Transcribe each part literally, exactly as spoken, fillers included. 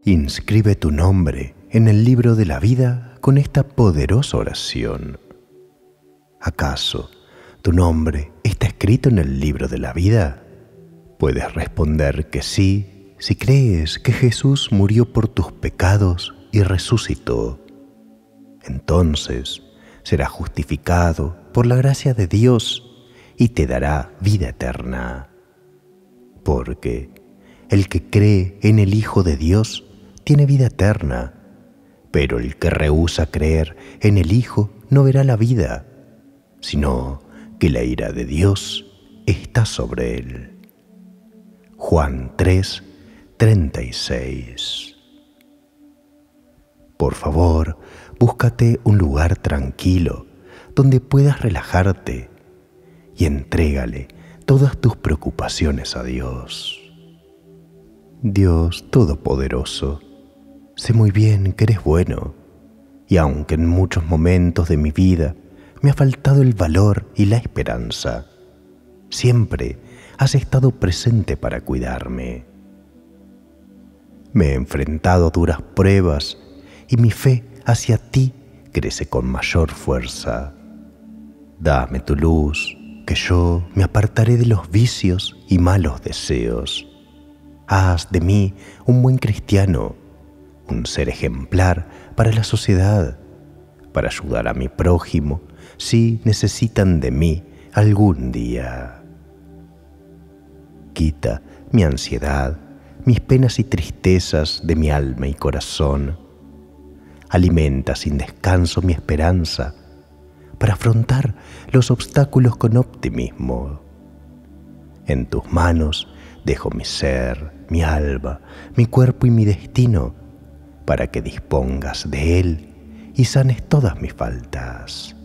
Inscribe tu nombre en el libro de la vida con esta poderosa oración. ¿Acaso tu nombre está escrito en el libro de la vida? Puedes responder que sí si crees que Jesús murió por tus pecados y resucitó. Entonces serás justificado por la gracia de Dios y te dará vida eterna. Porque el que cree en el Hijo de Dios tiene vida eterna, pero el que rehúsa creer en el Hijo no verá la vida, sino que la ira de Dios está sobre él. Juan tres, treinta y seis. Por favor, búscate un lugar tranquilo donde puedas relajarte y entrégale todas tus preocupaciones a Dios. Dios Todopoderoso, sé muy bien que eres bueno, y aunque en muchos momentos de mi vida me ha faltado el valor y la esperanza, siempre has estado presente para cuidarme. Me he enfrentado a duras pruebas y mi fe hacia ti crece con mayor fuerza. Dame tu luz, que yo me apartaré de los vicios y malos deseos. Haz de mí un buen cristiano, un ser ejemplar para la sociedad, para ayudar a mi prójimo si necesitan de mí algún día. Quita mi ansiedad, mis penas y tristezas de mi alma y corazón. Alimenta sin descanso mi esperanza para afrontar los obstáculos con optimismo. En tus manos dejo mi ser, mi alma, mi cuerpo y mi destino, para que dispongas de él y sanes todas mis faltas.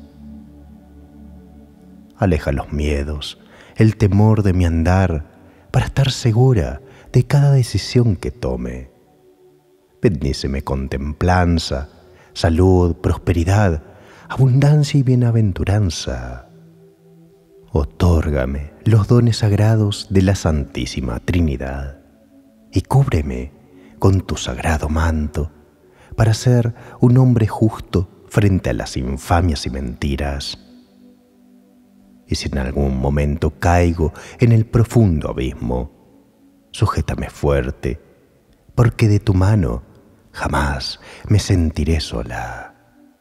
Aleja los miedos, el temor de mi andar, para estar segura de cada decisión que tome. Bendíceme con templanza, salud, prosperidad, abundancia y bienaventuranza. Otórgame los dones sagrados de la Santísima Trinidad y cúbreme con tu sagrado manto para ser un hombre justo frente a las infamias y mentiras. Y si en algún momento caigo en el profundo abismo, sujétame fuerte, porque de tu mano jamás me sentiré sola.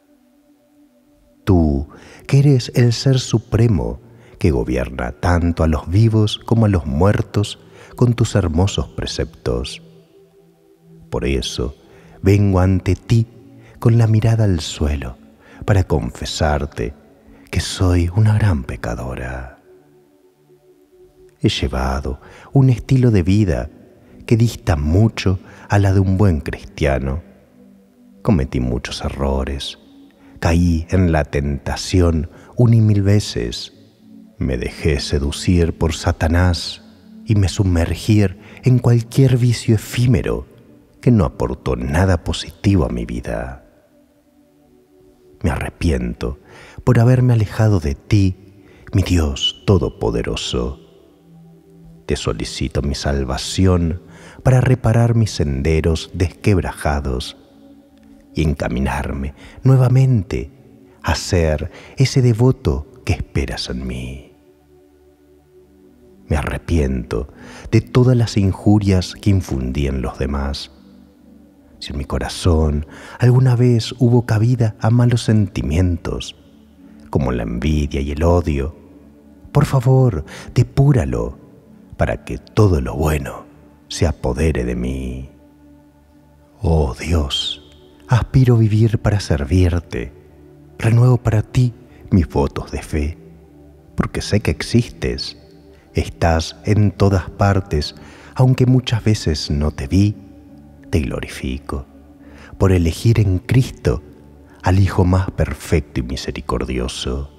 Tú, que eres el Ser Supremo, que gobierna tanto a los vivos como a los muertos con tus hermosos preceptos. Por eso vengo ante ti con la mirada al suelo para confesarte que soy una gran pecadora. He llevado un estilo de vida que dista mucho a la de un buen cristiano. Cometí muchos errores, caí en la tentación una y mil veces, me dejé seducir por Satanás y me sumergí en cualquier vicio efímero que no aportó nada positivo a mi vida. Me arrepiento por haberme alejado de ti, mi Dios Todopoderoso. Te solicito mi salvación para reparar mis senderos desquebrajados y encaminarme nuevamente a ser ese devoto que esperas en mí. Me arrepiento de todas las injurias que infundí en los demás. Si en mi corazón alguna vez hubo cabida a malos sentimientos, como la envidia y el odio, por favor, depúralo para que todo lo bueno se apodere de mí. Oh Dios, aspiro vivir para servirte. Renuevo para ti mis votos de fe, porque sé que existes. Estás en todas partes, aunque muchas veces no te vi. Te glorifico por elegir en Cristo al Hijo más perfecto y misericordioso.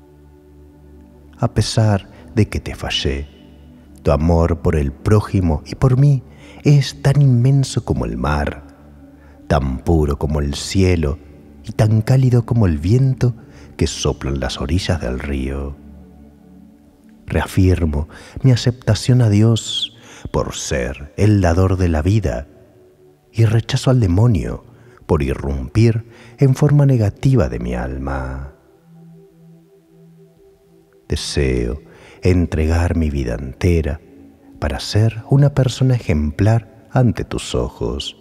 A pesar de que te fallé, tu amor por el prójimo y por mí es tan inmenso como el mar, tan puro como el cielo y tan cálido como el viento que soplan las orillas del río. Reafirmo mi aceptación a Dios por ser el dador de la vida y rechazo al demonio por irrumpir en forma negativa de mi alma. Deseo entregar mi vida entera para ser una persona ejemplar ante tus ojos.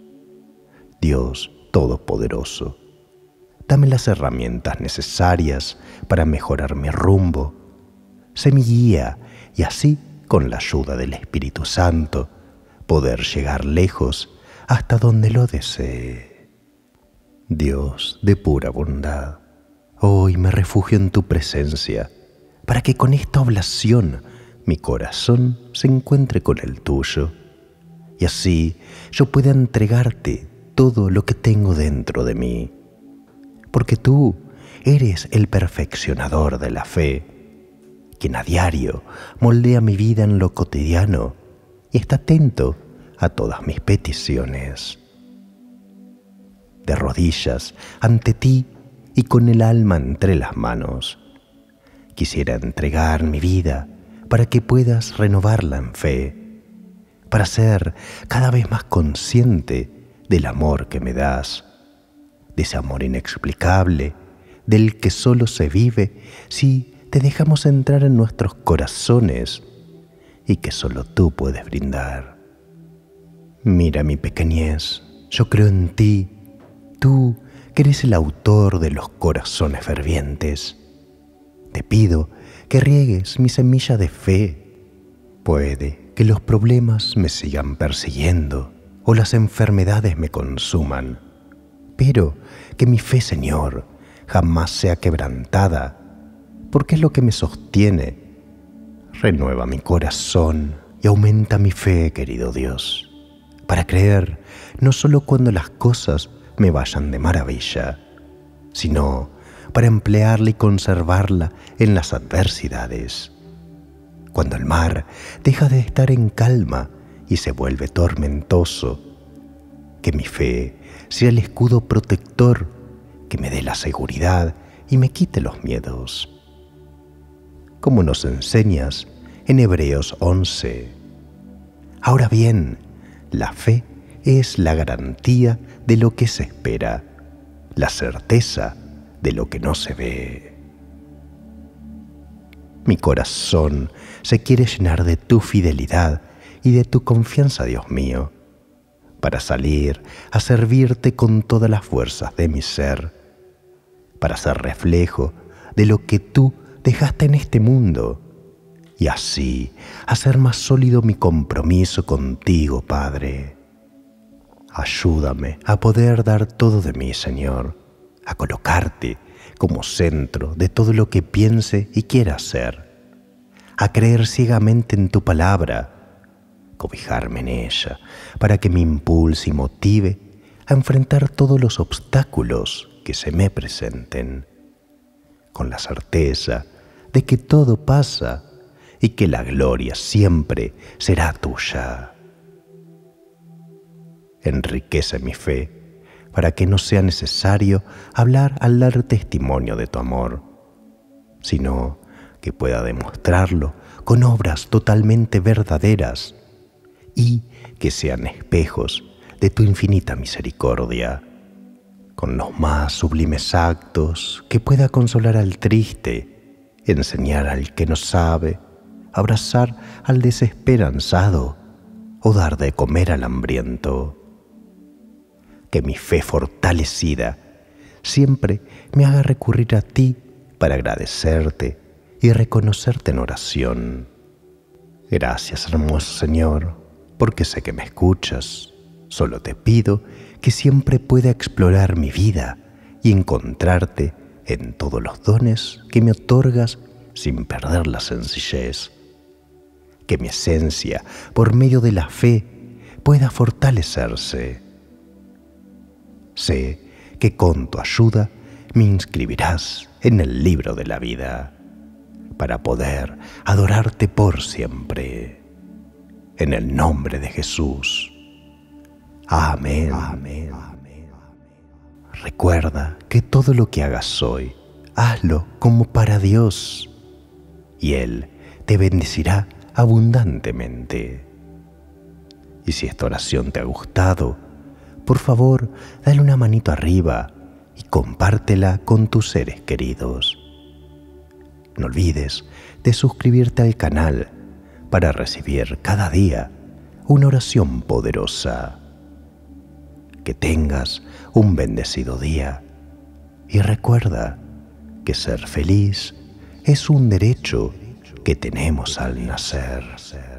Dios Todopoderoso, dame las herramientas necesarias para mejorar mi rumbo. Sé mi guía y así, con la ayuda del Espíritu Santo, poder llegar lejos hasta donde lo desee. Dios de pura bondad, hoy me refugio en tu presencia para que con esta oblación mi corazón se encuentre con el tuyo y así yo pueda entregarte todo lo que tengo dentro de mí, porque tú eres el perfeccionador de la fe, quien a diario moldea mi vida en lo cotidiano y está atento a todas mis peticiones. De rodillas ante ti y con el alma entre las manos, quisiera entregar mi vida para que puedas renovarla en fe, para ser cada vez más consciente del amor que me das, de ese amor inexplicable, del que solo se vive si te dejamos entrar en nuestros corazones y que solo tú puedes brindar. Mira mi pequeñez, yo creo en ti, tú que eres el autor de los corazones fervientes. Te pido que riegues mi semilla de fe. Puede que los problemas me sigan persiguiendo o las enfermedades me consuman, pero que mi fe, Señor, jamás sea quebrantada, porque es lo que me sostiene. Renueva mi corazón y aumenta mi fe, querido Dios, para creer no solo cuando las cosas me vayan de maravilla, sino para emplearla y conservarla en las adversidades. Cuando el mar deja de estar en calma y se vuelve tormentoso, que mi fe sea el escudo protector que me dé la seguridad y me quite los miedos. Como nos enseñas en Hebreos once. Ahora bien, la fe es la garantía de lo que se espera, la certeza de lo que no se ve. Mi corazón se quiere llenar de tu fidelidad y de tu confianza, Dios mío, para salir a servirte con todas las fuerzas de mi ser, para ser reflejo de lo que tú dejaste en este mundo y así hacer más sólido mi compromiso contigo, Padre. Ayúdame a poder dar todo de mí, Señor, a colocarte como centro de todo lo que piense y quiera hacer, a creer ciegamente en tu palabra, cobijarme en ella para que me impulse y motive a enfrentar todos los obstáculos que se me presenten, con la certeza de que todo pasa y que la gloria siempre será tuya. Enriquece mi fe para que no sea necesario hablar al dar testimonio de tu amor, sino que pueda demostrarlo con obras totalmente verdaderas y que sean espejos de tu infinita misericordia, con los más sublimes actos que pueda consolar al triste, enseñar al que no sabe, abrazar al desesperanzado o dar de comer al hambriento. Que mi fe fortalecida siempre me haga recurrir a ti para agradecerte y reconocerte en oración. Gracias, hermoso Señor, porque sé que me escuchas. Solo te pido que siempre pueda explorar mi vida y encontrarte en todos los dones que me otorgas sin perder la sencillez. Que mi esencia, por medio de la fe, pueda fortalecerse. Sé que con tu ayuda me inscribirás en el libro de la vida para poder adorarte por siempre. En el nombre de Jesús. Amén. Amén. Recuerda que todo lo que hagas hoy, hazlo como para Dios, y Él te bendecirá abundantemente. Y si esta oración te ha gustado, por favor, dale una manito arriba y compártela con tus seres queridos. No olvides de suscribirte al canal para recibir cada día una oración poderosa. Que tengas un bendecido día y recuerda que ser feliz es un derecho que tenemos al nacer.